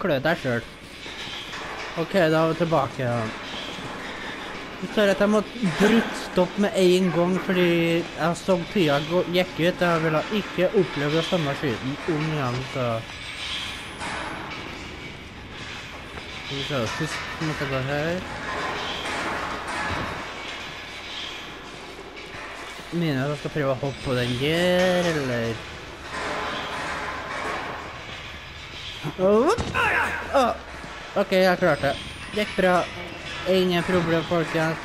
klø deg selv. Ok, da er vi tilbake. Jeg ser at jeg måtte brutt stopp med en gang, fordi jeg så tida gikk ut. Jeg ville ikke oppleve det samme skyten om igjen, så... Vi ser sist måtte gå her. Mener jeg skal prøve å hoppe på den der, eller... Ok, jeg klarte det. Det gikk bra. Ingen problem, folkens.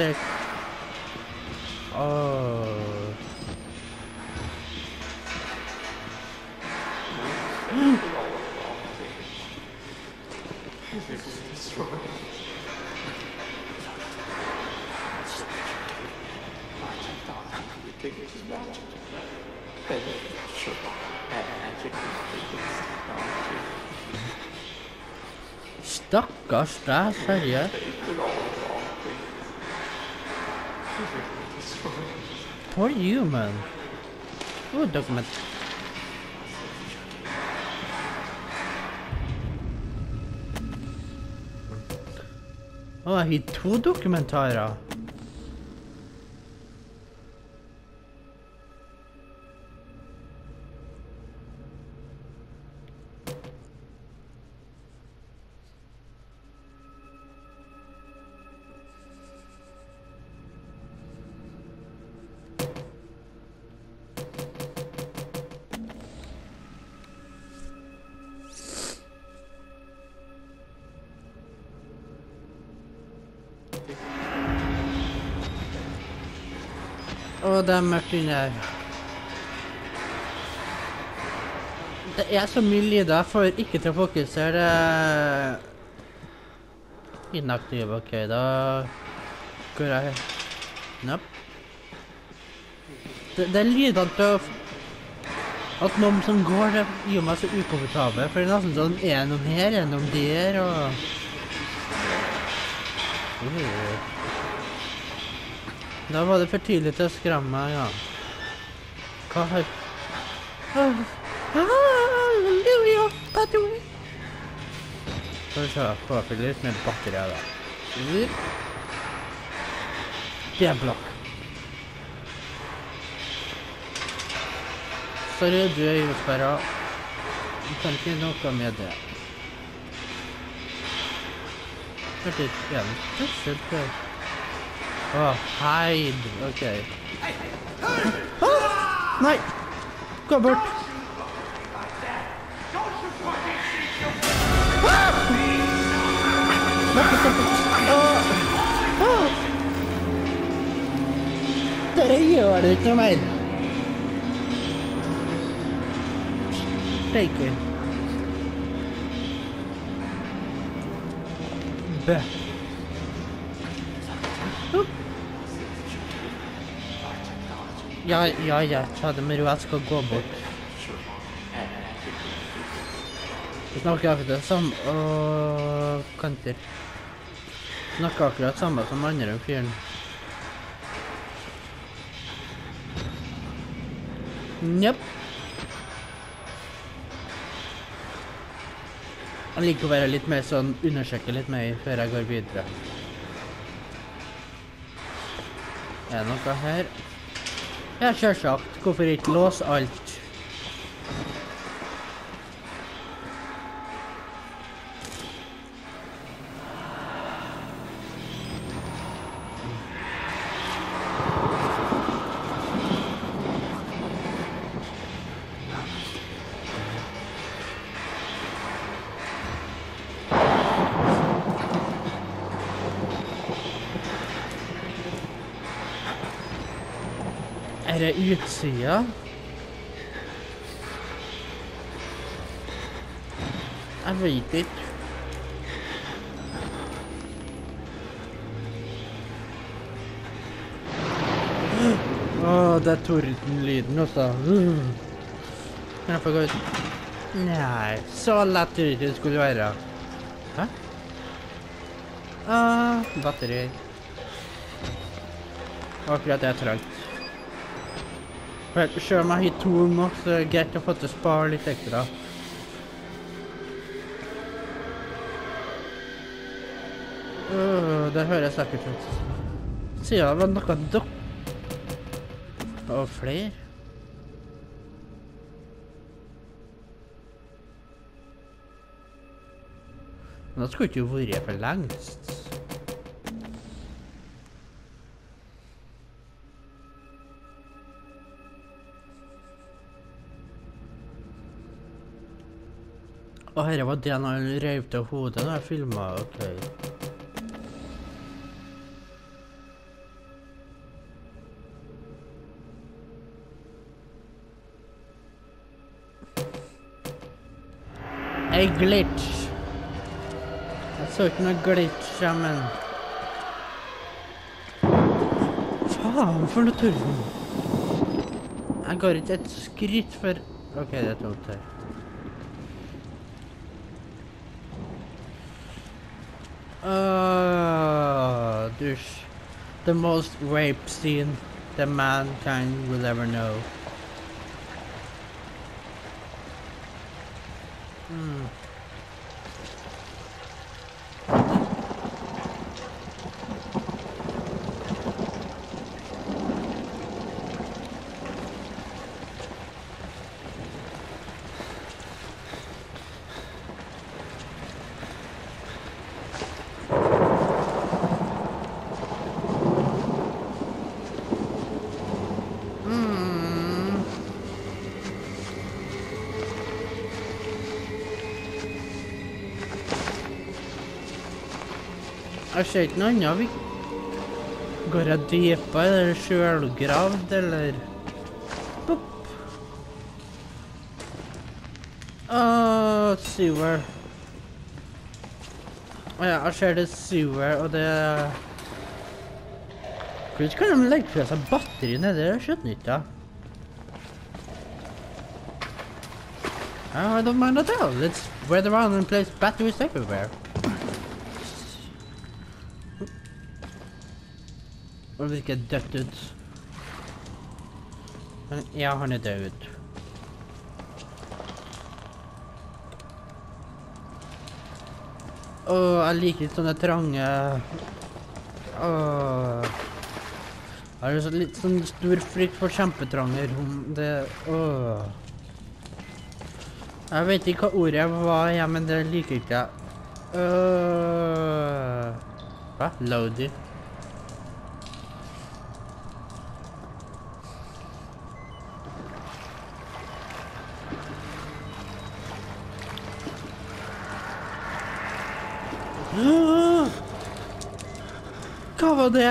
Stakkars deg, seriøst. Poor human. Dokument. Jeg har 2 dokumentarer. Det er mørkt inni her. Det er så mye lyder for ikke til å fokusere. Inaktiv, ok, da går jeg her. Nope. Det er lydene til at noen som går, det gjør meg så ukomfortabel, for det er nesten sånn, er noen her, er noen der, og... Da var det for tidlig til å skremme meg, ja. Hva har... Halleluja, patron! Skal vi se, påfylle litt med batterier da. Det er blokk. Sorry, du er usperret. Du kan ikke noe med det. Hørte ikke igjen. Det er skjønt det. Hide. Ok. Nei! Gå bort! Dere gjør det ikke noe mer. Steike. Bø. Ja, ta det med ro, jeg skal gå bort. Vi snakker akkurat det samme, kanter. Vi snakker akkurat samme som andre fyren. Njapp. Jeg liker å være litt mer sånn, undersøke litt mer før jeg går videre. Er det noe her? Ja, selvsagt. Hvorfor ikke låse alt? Er det utsida? Jeg vet ikke. Det er tordenlyden også. Kan jeg få gå ut? Nei, så lett det skulle være. Hæ? Batteri. Akkurat det er trangt. Selv om jeg har 2 nok, så er det greit å få til å spare litt ekstra. Det høres sikkert ut. Siden det var noe dok... Og flere? Men da skulle ikke jo vært for lengst. Og her var det når han rev til hodet når jeg filmet, ok. En glitch. Jeg så ikke noe glitch, ja, men... Faen, for noe turbo. Jeg går ikke et skritt for... Ok, det er tomt her. Douche. The most rape scene that mankind will ever know. Jeg ser ikke noe annet. Går jeg dypere, eller selvgravd, eller... Boop. Sewer. Ja, jeg ser det sewer, og det... Hvordan kan de legge fra seg batteri nede? Det skjønner ikke jeg. I don't mind at all. Let's spread around and place batteries everywhere. Og det virker dødt ut. Men ja, han er død ut. Jeg liker litt sånne trange... Jeg har litt sånn stor frykt for kjempetrange rom. Jeg vet ikke hva ordet var, ja, men det liker ikke jeg. Hva? Loady. Hva var det?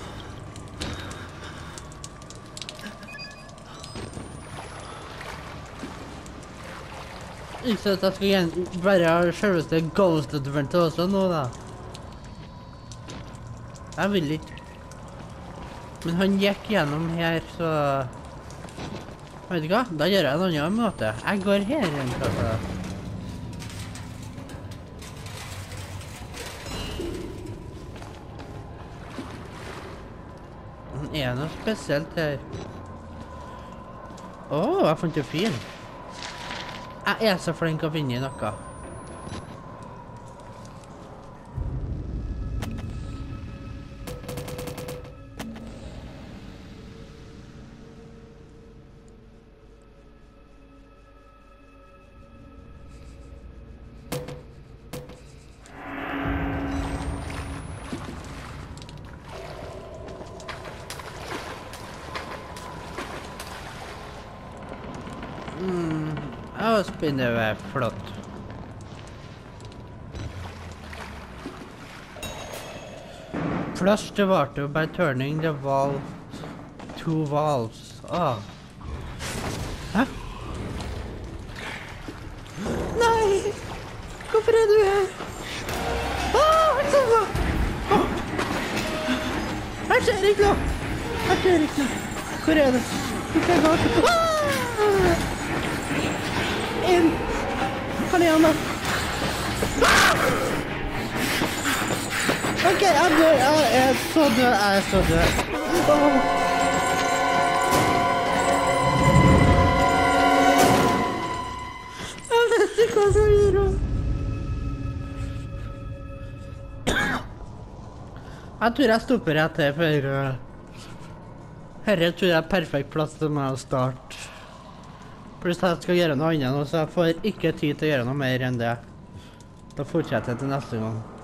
Ikke så at jeg skal være selveste Ghost Adventure også nå, da. Jeg vil ikke. Men han gikk gjennom her, så... Vet du hva? Da gjør jeg en annen måte. Jeg går her en plass. Det er noe spesielt her. Jeg fant det fin. Jeg er så flink å finne noe. Spinner er flott. Flush the water by turning the valve to valves. Hæ? Nei! Hvorfor er du her? Jeg ser ikke noe! Hvor er det? Hvor skal jeg gå? Inn! Kom igjen da! Ok, jeg dør. Jeg er så død. Jeg vet ikke hva som gir henne. Jeg tror jeg stopper rett her, for herre tror jeg er perfekt plass til meg å starte. Pluss jeg skal gjøre noe annet nå, så jeg får ikke tid til å gjøre noe mer enn det. Da fortsetter jeg til neste gang.